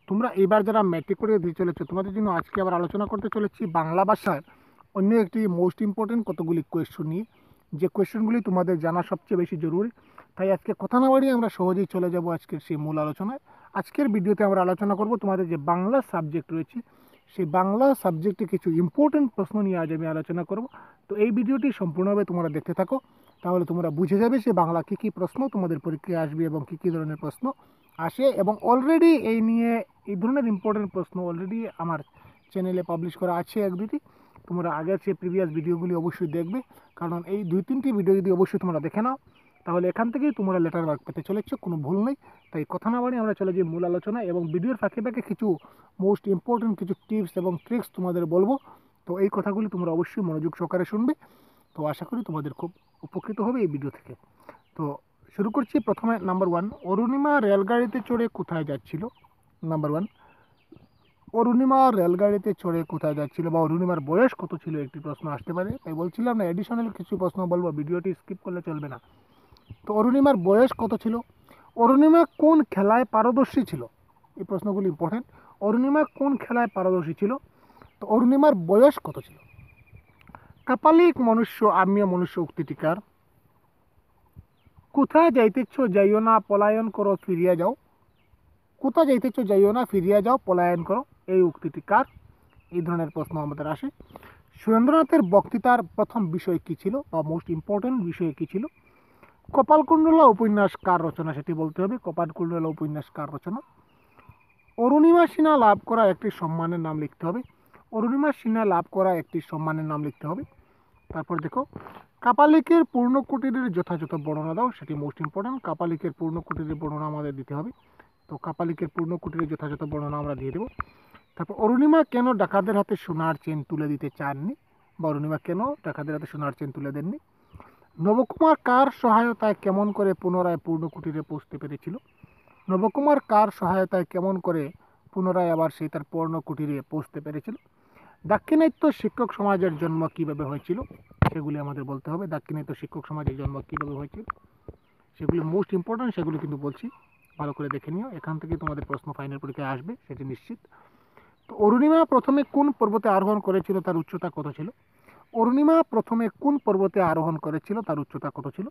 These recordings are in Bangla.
তোমরা এবার যারা ম্যাট্রিক পরীক্ষা দিয়ে চলেছো তোমাদের জন্য আজকে আবার আলোচনা করতে চলেছি বাংলা ভাষার অন্য একটি মোস্ট ইম্পর্টেন্ট কতগুলি কোয়েশ্চন নিয়ে, যে কোয়েশ্চনগুলি তোমাদের জানা সবচেয়ে বেশি জরুরি। তাই আজকে কথা না বাড়িয়ে আমরা সহজেই চলে যাব আজকের সেই মূল আলোচনায়। আজকের ভিডিওতে আমরা আলোচনা করব তোমাদের যে বাংলা সাবজেক্ট রয়েছে সেই বাংলা সাবজেক্টে কিছু ইম্পর্টেন্ট প্রশ্ন নিয়ে আজ আমি আলোচনা করব। তো এই ভিডিওটি সম্পূর্ণভাবে তোমরা দেখতে থাকো, তাহলে তোমরা বুঝে যাবে সে বাংলা কী কী প্রশ্ন তোমাদের পরীক্ষায় আসবে এবং কী কী ধরনের প্রশ্ন আসে। এবং অলরেডি এই নিয়ে এই ধরনের ইম্পর্টেন্ট প্রশ্ন অলরেডি আমার চ্যানেলে পাবলিশ করা আছে এক দুটি। তোমরা আগের সে প্রিভিয়াস ভিডিওগুলি অবশ্যই দেখবে, কারণ এই 2-3টি ভিডিও যদি অবশ্যই তোমরা দেখে নাও তাহলে এখান থেকেই তোমরা লেটার মার্ক পেতে চলেছ, কোনো ভুল নেই। তাই কথা না বাড়ি আমরা চলে যাই মূল আলোচনা, এবং ভিডিওর ফাঁকে ফাঁকে কিছু মোস্ট ইম্পর্টেন্ট কিছু টিপস এবং ট্রিক্স তোমাদের বলবো। তো এই কথাগুলি তোমরা অবশ্যই মনোযোগ সহকারে শুনবে। তো আশা করি তোমাদের খুব উপকৃত হবে এই ভিডিও থেকে। তো শুরু করছি প্রথমে নাম্বার 1, অরুণিমা রেলগাড়িতে চড়ে কোথায় যাচ্ছিল? নাম্বার 1, অরুণিমা রেলগাড়িতে চড়ে কোথায় যাচ্ছিল বা অরুণিমার বয়স কত ছিল একটি প্রশ্ন আসতে পারে। তাই বলছিলাম না এডিশনাল কিছু প্রশ্ন বলবো, ভিডিওটি স্কিপ করলে চলবে না। তো অরুণিমার বয়স কত ছিল? অরুণিমা কোন খেলায় পারদর্শী ছিল? এই প্রশ্নগুলি ইম্পর্টেন্ট। অরুণিমা কোন খেলায় পারদর্শী ছিল? তো অরুণিমার বয়স কত ছিল? কাপালিক মনুষ্য আমিও মনুষ্য উক্তিটিকার। কোথায় যাইতেছ যাইও না পলায়ন করো ফিরিয়া যাও। কোথায় যাইতেছ যাইও না ফিরিয়া যাও পলায়ন করো, এই উক্তিটি কার? এই ধরনের প্রশ্ন আমাদের আসে। সুরেন্দ্রনাথের বক্তৃতার প্রথম বিষয় কী ছিল বা মোস্ট ইম্পর্টেন্ট বিষয় কী ছিল? কপালকুণ্ডলা উপন্যাস কার রচনা সেটি বলতে হবে। কপালকুণ্ডলা উপন্যাস কার রচনা? অরুণিমা সিনহা লাভ করা একটি সম্মানের নাম লিখতে হবে। অরুণিমা সিনহা লাভ করা একটি সম্মানের নাম লিখতে হবে। তারপর দেখো, কাপালিকের পূর্ণ কুটিরের যথাযথ বর্ণনা দাও, সেটি মোস্ট ইম্পর্টেন্ট। কাপালিকের পূর্ণ কুটিরের বর্ণনা আমাদের দিতে হবে। তো কাপালিকের পূর্ণ কুটিরের যথাযথ বর্ণনা আমরা দিয়ে দেবো। তারপর অরুণিমা কেন ডাকাতদের হাতে সোনার চেন তুলে দিতে চাননি বা অরুণিমা কেন ডাকাতদের হাতে সোনার চেন তুলে দেননি? নবকুমার কার সহায়তায় কেমন করে পুনরায় পূর্ণ কুটিরে পৌঁছতে পেরেছিল? নবকুমার কার সহায়তায় কেমন করে পুনরায় আবার সেই তার পূর্ণ কুটিরে পৌঁছতে পেরেছিল? দাক্ষিণাত্য শিক্ষক সমাজের জন্ম কিভাবে হয়েছিল? সেগুলি আমাদের বলতে হবে। দাক্ষিণাত্য শিক্ষক সমাজের জন্ম কিভাবে হয়েছিল সেগুলি মোস্ট ইম্পর্টেন্ট, সেগুলি কিন্তু বলছি, ভালো করে দেখে নিও। এখান থেকে তোমাদের প্রশ্ন ফাইনাল পরীক্ষায় আসবে, সেটি নিশ্চিত। তো অরুণিমা প্রথমে কোন পর্বতে আরোহণ করেছিল, তার উচ্চতা কত ছিল? অরুণিমা প্রথমে কোন পর্বতে আরোহণ করেছিল, তার উচ্চতা কত ছিল?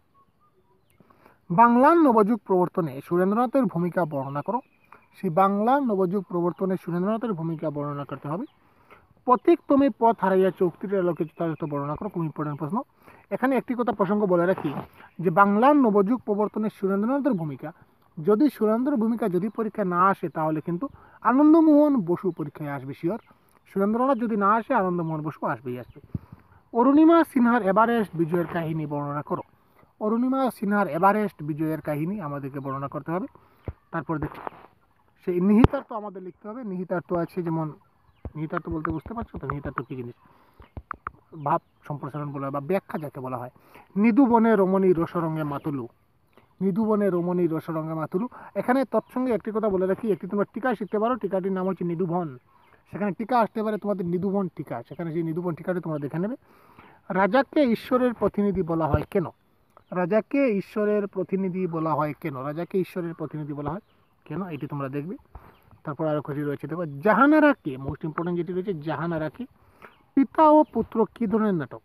বাংলার নবযুগ প্রবর্তনে সুরেন্দ্রনাথের ভূমিকা বর্ণনা করো। সেই বাংলার নবযুগ প্রবর্তনে সুরেন্দ্রনাথের ভূমিকা বর্ণনা করতে হবে। প্রতীক তুমি পথ হারাইয়াছ উক্তির আলোকে যথাযথ বর্ণনা করো, খুব ইম্পর্টেন্ট প্রশ্ন। এখানে একটি কথা প্রসঙ্গ বলে রাখি যে বাংলার নবযুগ প্রবর্তনে সুরেন্দ্রনাথের ভূমিকা, যদি সুরেন্দ্রের ভূমিকা যদি পরীক্ষা না আসে তাহলে কিন্তু আনন্দমোহন বসু পরীক্ষায় আসবে শিওর। সুরেন্দ্রনাথ যদি না আসে আনন্দমোহন বসু আসবেই আসবে। অরুণিমা সিনহার এভারেস্ট বিজয়ের কাহিনী বর্ণনা করো। অরুণিমা সিনহার এভারেস্ট বিজয়ের কাহিনী আমাদেরকে বর্ণনা করতে হবে। তারপর দেখো, সেই নিহিতার্থ আমাদের লিখতে হবে। নিহিতার্থ আছে যেমন, নিহিতার্থ বলতে বুঝতে পারছো তো নিহিতার্থ কী জিনিস? ভাব সম্প্রসারণ বলা হয় বা ব্যাখ্যা যাকে বলা হয়। নিধুবনে রমণী রসরঙ্গে মাতুলু, নিধুবনে রমণী রসরঙ্গে মাতুলু। এখানে তৎসঙ্গে একটি কথা বলে রাখি, একটি তোমরা টিকা শিখতে পারো, টিকাটির নাম হচ্ছে নিধুবন। সেখানে টিকা আসতে পারে তোমাদের নিধুবন টিকা, সেখানে সেই নিধুবন টিকাটি তোমরা দেখে নেবে। রাজাকে ঈশ্বরের প্রতিনিধি বলা হয় কেন? রাজাকে ঈশ্বরের প্রতিনিধি বলা হয় কেন? রাজাকে ঈশ্বরের প্রতিনিধি বলা হয় কেন, এটি তোমরা দেখবে। তারপর আরও কিছু রয়েছে, দেখো জাহানারাকে, মোস্ট ইম্পর্টেন্ট যেটি রয়েছে জাহানারাকে পিতা ও পুত্র কী ধরনের নাটক?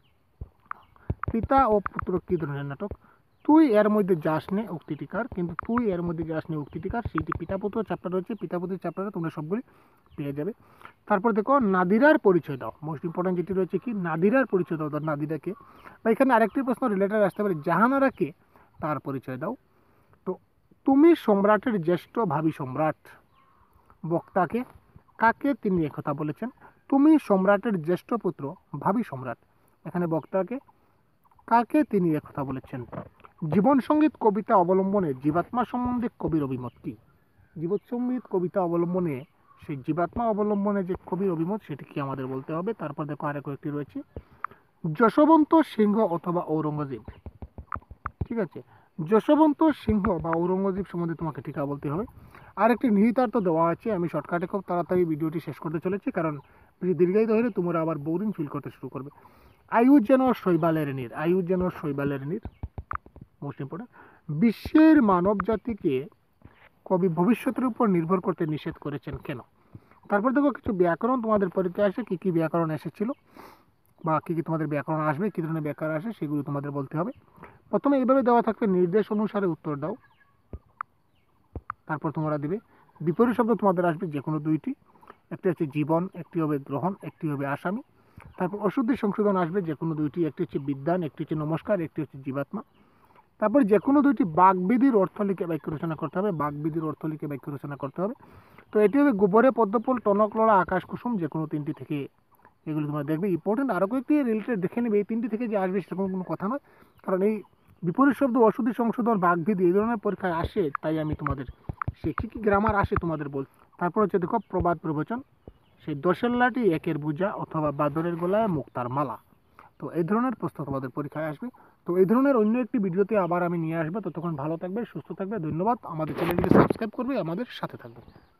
পিতা ও পুত্র কী ধরনের নাটক? তুই এর মধ্যে যাস নে উক্তিটিকার, কিন্তু তুই এর মধ্যে যাস নে উক্তিটিকার, সেইটি পিতা পুত্র চ্যাপ্টার রয়েছে। পিতা পুত্র চ্যাপ্টারে তোমরা সবগুলি পেয়ে যাবে। তারপর দেখো নাদিরার পরিচয় দাও, মোস্ট ইম্পর্টেন্ট যেটি রয়েছে কি নাদিরার পরিচয় দাও। নাদিরাকে, বা এখানে আরেকটি প্রশ্ন রিলেটেড আসতে পারে জাহানারাকে, তার পরিচয় দাও। তো তুমি সম্রাটের জ্যেষ্ঠ ভাবি সম্রাট, বক্তাকে কাকে তিনি একথা বলেছেন? তুমি সম্রাটের জ্যেষ্ঠ পুত্র ভাবি সম্রাট, এখানে বক্তাকে কাকে তিনি একথা বলেছেন? জীবন সঙ্গীত কবিতা অবলম্বনে জীবাত্মা সম্বন্ধে কবির অভিমত কি? জীবন সঙ্গীত কবিতা অবলম্বনে সেই জীবাত্মা অবলম্বনে যে কবির অভিমত সেটি কি আমাদের বলতে হবে। তারপর দেখো আরেক একটি রয়েছে যশবন্ত সিংহ অথবা ঔরঙ্গজেব, ঠিক আছে? যশবন্ত সিংহ বা ঔরঙ্গজেব সম্বন্ধে তোমাকে টিকা বলতে হবে। আর একটি নিহিতার্থ দেওয়া আছে, আমি শর্টকাটে খুব তাড়াতাড়ি ভিডিওটি শেষ করতে চলেছি, কারণ বেশি দীর্ঘায়িত হলে তোমরা আবার বোরিং ফিল করতে শুরু করবে। আয়ু যেন শৈবালের নীর, আয়ু যেন শৈবালের নীর, মোস্ট ইম্পর্টেন্ট। বিশ্বের মানব জাতিকে কবি ভবিষ্যতের উপর নির্ভর করতে নিষেধ করেছেন কেন? তারপর দেখো কিছু ব্যাকরণ তোমাদের পরীক্ষায় আসে, কী কী ব্যাকরণ এসেছিল বা কী কী তোমাদের ব্যাকরণ আসবে, কী ধরনের ব্যাকরণ আসে সেগুলো তোমাদের বলতে হবে। প্রথমে এইভাবে দেওয়া থাকবে, নির্দেশ অনুসারে উত্তর দাও। তারপর তোমরা দেবে বিপরীত শব্দ তোমাদের আসবে যে কোনো দুইটি, একটি হচ্ছে জীবন, একটি হবে গ্রহণ, একটি হবে আসামি। তারপর অশুদ্ধি সংশোধন আসবে যে কোনো দুইটি, একটি হচ্ছে বিদ্যান, একটি হচ্ছে নমস্কার, একটি হচ্ছে জীবাত্মা। তারপর যে কোনো দুইটি বাগবিধির অর্থ লিখে বাক্য রচনা করতে হবে, বাগবিধির অর্থ লিখে বাক্য রচনা করতে হবে। তো এটি হবে গোবরে পদ্মফুল, টনক লড়া, আকাশ কুসুম, যে কোনো তিনটি থেকে এগুলো তোমরা দেখবে। ইম্পর্টেন্ট আরও কয়েকটি রিলেটেড দেখে নেবে, এই তিনটি থেকে যে আসবে সেরকম কোনো কথা নয়, কারণ এই বিপরীত শব্দ, অশুদ্ধি সংশোধন, বাগবিধি এই ধরনের পরীক্ষায় আসে, তাই আমি তোমাদের সে কী কী গ্রামার আসে তোমাদের বল। তারপর হচ্ছে দেখো প্রবাদ প্রবচন, সেই দশেল্লাটি একের বোঝা অথবা বাদরের গলায় মুক্তার মালা। তো এই ধরনের প্রশ্ন তোমাদের পরীক্ষায় আসবে। তো এই ধরনের অন্য একটি ভিডিওতে আবার আমি নিয়ে আসবো। ততক্ষণ ভালো থাকবে, সুস্থ থাকবে। ধন্যবাদ। আমাদের চ্যানেলটিকে সাবস্ক্রাইব করবে, আমাদের সাথে থাকবে।